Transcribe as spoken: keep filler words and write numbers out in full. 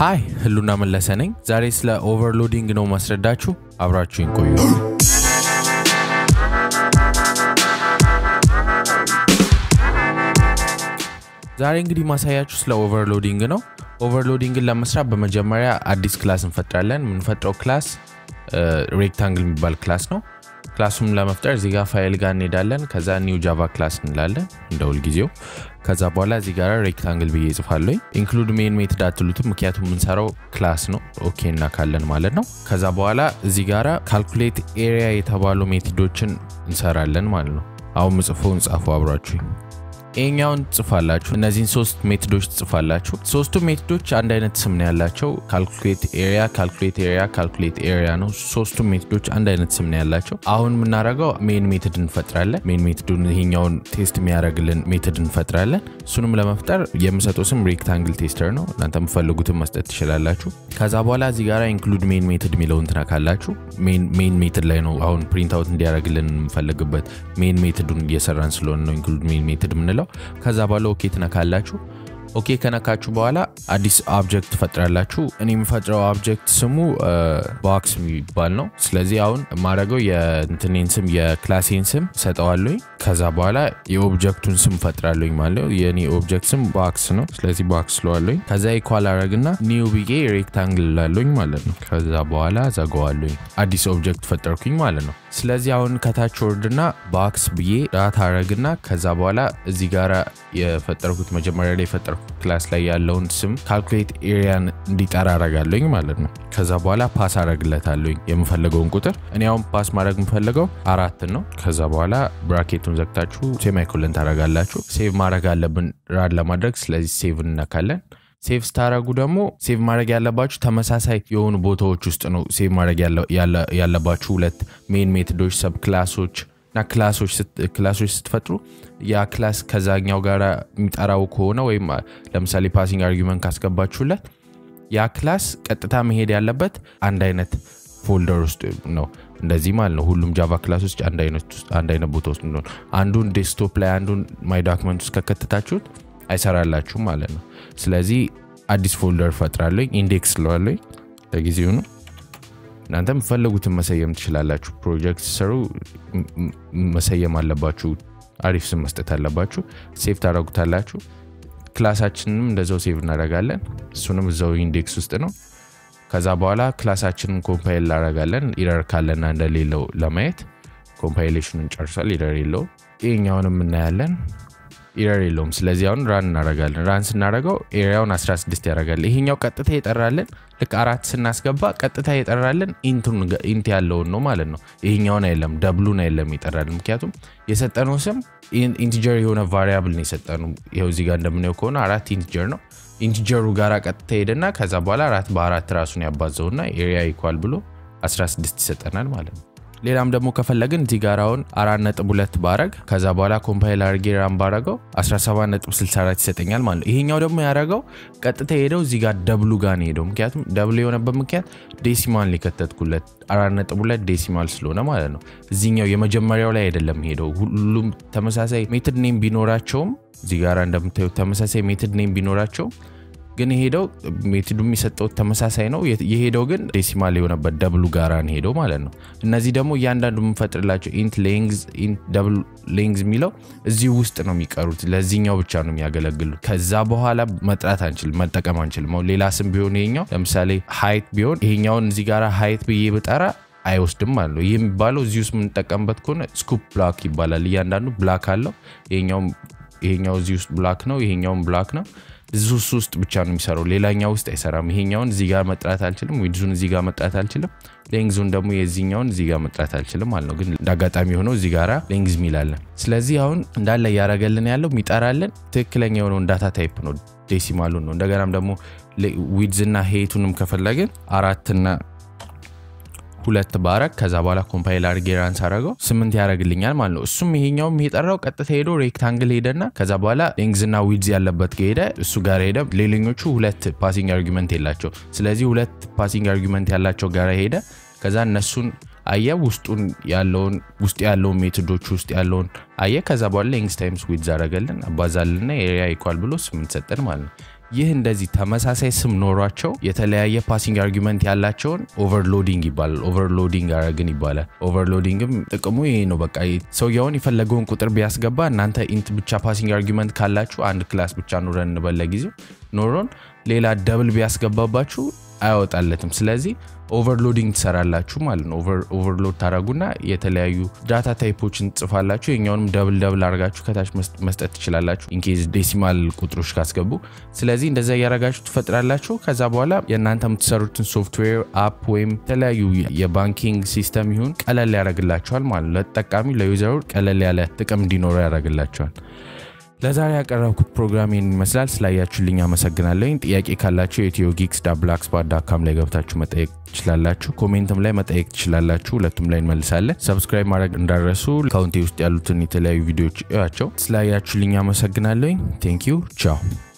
ሃይ ህሉና መለሰ ነኝ ዛሬ ስለ ኦቨርሎዲንግ ነው ማስረዳችሁ አብራችሁኝ ቆዩ ዛሬ እንግዲህ ማሳያችሁ ስለ ኦቨርሎዲንግ ነው ኦቨርሎዲንግን ለመስራት በመጀመሪያ አዲስ ክላስ እንፈጥራለን ምንፈጥረው ክላስ ሬክታንግል የሚባል ክላስ ነው ክላሱን ለመፍጠር እዚህ ጋር ፋይል ጋር እንሄዳለን ከዛ ኒው ጃቫ ክላስ እንላለን እንደውል ጊዜው ከዛ በኋላ እዚህ ጋር ሬክታንግል ብዬ ጽፋለሁ ኢንክሉድ ሜን ሜተድ አትሉትም ምክንያቱም ምንሰራው ክላስ ነው ኦኬ እና ካለን ማለት ነው ከዛ በኋላ እዚህ ጋር ካልኩሌት ኤሪያ የተባሉ ሜተዶችን እንሰራለን ማለት ነው አሁን ምጽፈውን ጻፉ አብራችሁ ኤኛውን ጽፋላችሁ እነዚህን ሶስት ሜተዶች ጽፋላችሁ ሶስቱ ሜተዶች አንድ አይነት ስም ነው ያላቸው ካልኩሌት ኤሪያ ካልኩሌት ኤሪያ ካልኩሌት ኤሪያ ነው ሶስቱ ሜተዶች አንድ አይነት ስም ነው ያላቸው አሁን ምናረጋው ሜን ሜተድ እንፈጥራለን ሜን ሜተዱን ይሄኛውን ቴስት የሚያደርግልን ሜተድ እንፈጥራለን እሱንም ለመፍጠር የምሰጠው ስም ሬክታንግል ቴስተር ነው እናንተም ፈልጉትን መስጠት ትችላላችሁ ከዛ በኋላ እዚህ ጋር ኢንክሉድ ሜን ሜተድ ሚለውን ትነካላችሁ ሜን ሜን ሜተድ ላይ ነው አሁን ፕሪንት አውት እንዲያደርግልን እንፈልግበት ሜን ሜተዱን እየሰራን ስለሆነ ነው ኢንክሉድ ሜን ሜተድ ምንለው ከዛ በኋላ ኦኬ ትነካላችሁ ኦኬ ከነካችሁ በኋላ አዲስ ኦብጀክት ፈጥራላችሁ እኔ የምፈጥረው ኦብጀክት ስሙ ቦክስ የሚባል ነው ስለዚህ አሁን ማረጋው የእንትኔን ስም የክላሴን ስም ሰጠዋለሁኝ ከዛ በኋላ የኦብጀክቱን ስም ፈጥራለሁኝ ማለት ነው የኔ ኦብጀክት ስም ቦክስ ነው ስለዚህ ቦክስ ለዋለሁኝ ከዛ ኢኳል አረግና ኒው ብዬ ሬክታንግል ላለሁኝ ማለት ነው ከዛ በኋላ ዘጋዋለሁኝ አዲስ ኦብጀክት ፈጠርኩኝ ማለት ነው ስለዚህ አሁን ከታች ወርድና ቦክስ ብዬ ዳታ አረግና ከዛ በኋላ እዚህ ጋራ የፈጠርኩት መጀመሪያ ላይ ፈጠርኩት ክላስ ላይ ያለውን ስም ካልኩሌት ኤሪያን እንዲጠራ አረጋለሁኝ ማለት ነው ከዛ በኋላ ፓስ አረግለታለሁኝ የምፈልገውን ቁጥር እኔ አሁን ፓስ ማድረግ የምፈልገው አራት ነው ከዛ በኋላ ብራኬቱን ዘግታችሁ ሴሚኮለን ታረጋላችሁ ሴቭ ማድረግ አለብን ራን ለማድረግ ስለዚህ ሴቭ እንነካለን ሴቭ ስታረጉ ደግሞ ሴቭ ማድረግ ያለባችሁ ተመሳሳይ የሆኑ ቦታዎች ውስጥ ነው ሴቭ ማድረግ ያለባችሁ ሁለት ሜን ሜተዶች ሰብ ክላሶች ና ክላሶች ክላሶች ስትፈጥሩ ያ ክላስ ከዛኛው ጋር የሚጠራው ከሆነ ወይም ለምሳሌ ፓሲንግ አርጊውመንት ካስገባችሁለት ያ ክላስ ቀጥታ መሄድ ያለበት አንድ አይነት ፎልደር ውስጥ ነው እንደዚህ ማለት ነው ሁሉም ጃቫ ክላሶች አንድ አይነት አንድ አይነት ቦታ ውስጥ ነው አንዱን ዴስክቶፕ ላይ አንዱን ማይ ዶክመንት ውስጥ ከከተታችሁት አይሰራላችሁ ማለት ነው ስለዚህ አዲስ ፎልደር ፈጥራለሁ ኢንዴክስ ለዋለሁ ለጊዜው ነው እናንተም ፈልጉትን መሰየም ትችላላችሁ ፕሮጀክት ሰሩ መሰየም አለባችሁ አሪፍ ስም መስጠት አለባችሁ ሴቭ ታረጉታላችሁ ክላሳችንንም እንደዛው ሴቭ እናደርጋለን እሱንም እዛው ኢንዴክስ ውስጥ ነው ከዛ በኋላ ክላሳችንን ኮምፓይል እናደርጋለን ኢረር ካለና እንደሌለው ለማየት ኮምፓይሌሽኑን ጨርሷል ኢረር የለው ይሄኛውንም እናያለን ኢረር የለውም ስለዚህ አሁን ራን እናደርጋለን ራን ስናደርገው ኤሪያውን አስራ ስድስት ያደርጋል ይሄኛው ቀጥታ ይጠራልን ልክ አራት ስናስገባ ቀጥታ ይጠራልን ኢንቱን ኢንት ያለው ነው ማለት ነው ይሄኛውን አይደለም ደብሉን አይደለም ይጠራልን ምክንያቱም የሰጠነው ስም ኢንቲጀር የሆነ ቫሪያብል ነው የሰጠነው ይሄው እዚህ ጋር እንደምናየው ከሆነ አራት ኢንቲጀር ነው ኢንቲጀሩ ጋራ ቀጥታ ሄደና ከዛ በኋላ አራት በአራት ራሱን ያባዛውና ኤሪያ ኢኳል ብሎ አስራ ስድስት ይሰጠናል ማለት ነው ሌላም ደግሞ ከፈለግን እዚህ ጋር አሁን አራት ነጥብ ሁለት ባረግ ከዛ በኋላ ኮምፓይል አድርጌ ራን ባረገው አስራ ሰባት ነጥብ ስልሳ አራት ይሰጠኛል ማለት ነው ይሄኛው ደግሞ ያረጋው ቀጥታ ሄደው እዚህ ጋር ደብሉ ጋር ነው ሄደው ምክንያቱም ደብሉ የሆነበት ምክንያት ዴሲማል ሊከተትኩለት አራት ነጥብ ሁለት ዴሲማል ስለሆነ ማለት ነው እዚህኛው የመጀመሪያው ላይ አይደለም ሄደው ሁሉም ተመሳሳይ ሜተድ ኔም ቢኖራቸውም እዚህ ጋር እንደምታዩት ተመሳሳይ ሜተድ ኔም ቢኖራቸው ግን ሄደው ሜተዱ የሚሰጠው ተመሳሳይ ነው የሄደው ግን ዴሲማል የሆነበት ደብሉ ጋራን ሄደው ማለት ነው እነዚህ ደግሞ ያንዳንዱ ምንፈጥርላቸው int length int double length ሚለው እዚህ ውስጥ ነው የሚቀሩት ለዚህኛው ብቻ ነው የሚያገለግሉት ከዛ በኋላ መጥራት አንችልም መጠቀም አንችልም ሌላ ስም ቢሆን ይሄኛው ለምሳሌ height ቢሆን ይሄኛውን እዚህ ጋራ height ብዬ በጠራ አይወስድም ማለት ነው ይሄ የሚባለው እዚህ ውስጥ ምንጠቀምበት ከሆነ ስኩፕ ብላክ ይባላል ያንዳንዱ ብላክ አለው ይሄኛው ይሄኛው እዚህ ውስጥ ብላክ ነው ይሄኛው ብላክ ነው ዙስ ውስጥ ብቻ ነው የሚሰራው ሌላኛው ውስጥ አይሰራም ይሄኛውን እዚህ ጋር መጥራት አልችልም ዊድዙን እዚህ ጋር መጥራት አልችልም ሌንግዙን ደግሞ የዚህኛውን እዚህ ጋር መጥራት አልችልም ማለት ነው ግን ዳጋጣሚ ሆኖ እዚህ ጋራ ሌንግዝ ሚላለን ስለዚህ አሁን እንዳለ ያረጋልን ያለው ሚጠራልን ትክክለኛ የሆነው ዳታ ታይፕ ነው ዴሲማሉን ነው እንደገናም ደግሞ ዊድዝና ሄይቱንም ከፈለግን አራት እና ሁለት ባረክ ከዛ በኋላ ኮምፓይል አድርጌ ራን ሳረጋው ስምንት ያረግልኛል ማለት ነው እሱም ይሄኛውም ይጠራው ቀጥታ ሄዶ ሬክታንግል ሄደና ከዛ በኋላ ሌንግዝና ዊድዝ ያለበት ሄደ እሱ ጋር ሄደ ሌላኞቹ ሁለት ፓሲንግ አርጊውመንት የላቸው ስለዚህ ሁለት ፓሲንግ አርጊውመንት ያላቸው ጋር ሄደ ከዛ እነሱን አየ ውስጡን ያለውን ውስጥ ያለውን ሜተዶች ውስጥ ያለውን አየ ከዛ በኋላ ሌንግዝ ታይምስ ዊድዝ አረጋለን አባዛልና ኤሪያ ኢኳል ብሎ ስምንት ሰጠን ማለት ነው ይህ እንደዚህ ተመሳሳይ ስም ኖሯቸው የተለያየ ፓሲንግ አርጊውመንት ያላቸውን ኦቨርሎዲንግ ይባላል ኦቨርሎዲንግ አረግን ይባላል ኦቨርሎዲንግም ጥቅሙ ይሄ ነው በቃ ሰውየውን ይፈልገውን ቁጥር ቢያስገባ እናንተ ኢንት ብቻ ፓሲንግ አርጊውመንት ካላችሁ አንድ ክላስ ብቻ ኖረን እንበለጊዜው ኖሮን ሌላ ደብል ቢያስገባባችሁ አይወጣለትም ስለዚህ ኦቨርሎዲንግ ትሰራላችሁ ማለት ነው ኦቨር ኦቨርሎድ ታረጉና የተለያዩ ዳታ ታይፖችን ጽፋላችሁ የኛውንም ደብል ደብል አርጋችሁ ከታች መስጠት ትችላላችሁ ኢንኬዝ ዴሲማል ቁጥሮች ካስገቡ ስለዚህ እንደዛ ያረጋችሁ ትፈጥራላችሁ ከዛ በኋላ የናንተ የምትሰሩትን ሶፍትዌር አፕ ወይም የተለያዩ የባንኪንግ ሲስተም ይሁን ቀለል ያረግላችኋል ማለት ነው ለተጠቃሚው ለዩዘሩ ቀለል ያለ ጥቅም እንዲኖረው ያረግላችኋል ለዛሬ ያቀረብኩት ፕሮግራም ይመስላል ስላያችሁልኝ አመሰግናለሁ ጥያቄ ካላችሁ etiogeeks dot blogspot dot com ላይ ገብታችሁ መጠየቅ ትችላላችሁ ኮሜንትም ላይ መጠየቅ ትችላላችሁ ሁለቱም ላይ እንመልሳለን ሰብስክራይብ ማድረግ እንዳትረሱ ካውንቲ ውስጥ ያሉትን የተለያዩ ቪዲዮዎች እያቸው ስላያችሁልኝ አመሰግናለሁ thank you ciao